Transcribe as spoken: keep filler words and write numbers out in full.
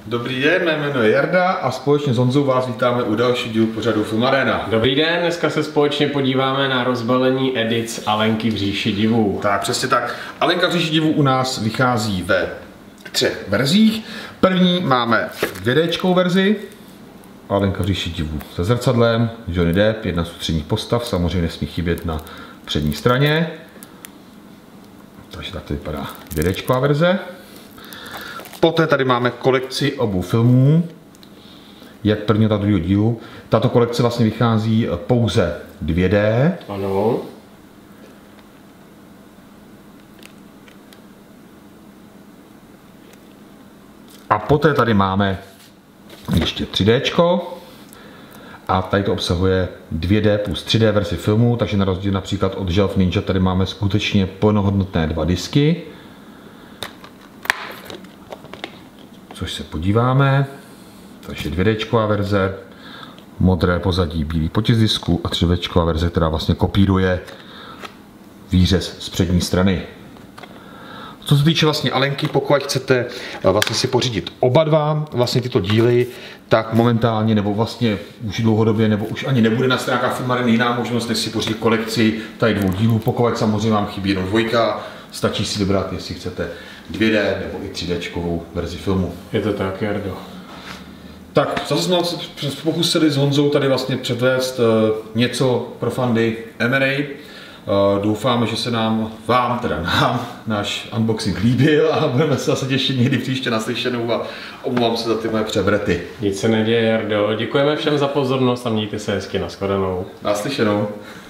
Dobrý den, mé jméno je Jarda a společně s Honzou vás vítáme u dalšího dílu pořadu Filmaréna. Dobrý den, dneska se společně podíváme na rozbalení edic Alenky v říši divů. Tak, přesně tak. Alenka v říši divů u nás vychází ve třech verzích. První máme dvědéčkovou verzi. Alenka v říši divů se zrcadlem, Johnny Depp, jedna z ústředních postav, samozřejmě nesmí chybět na přední straně. Takže tak to vypadá dvědéčková verze. Poté tady máme kolekci obou filmů, jak prvního, tak druhého dílu. Tato kolekce vlastně vychází pouze dvě dé. Ano. A poté tady máme ještě tři déčko. A tady to obsahuje dvě dé plus tři dé verzi filmu, takže na rozdíl například od Shelf Ninja tady máme skutečně plnohodnotné dva disky. Což se podíváme. Takže dvědéčková verze, modré pozadí, bílý potisk disku a třivéčková verze, která vlastně kopíruje výřez z přední strany. Co se týče vlastně Alenky, pokud chcete vlastně si pořídit oba dva vlastně tyto díly, tak momentálně nebo vlastně už dlouhodobě nebo už ani nebude na stránkách Filmarény jiná možnost, než si pořídit kolekci tady dvou dílů. Pokud samozřejmě vám chybí jenom dvojka, stačí si vybrat, jestli chcete dvě dé nebo i tři déčkovou verzi filmu. Je to tak, Jardo. Tak, zase jsme se pokusili s Honzou tady vlastně předvést něco pro fandy M R A. Doufáme, že se nám, vám, teda nám, náš unboxing líbil a budeme se zase těšit někdy příště naslyšenou a omlouvám se za ty moje převrety. Nic se neděje, Jardo. Děkujeme všem za pozornost a mějte se hezky, nashledanou. Naslyšenou.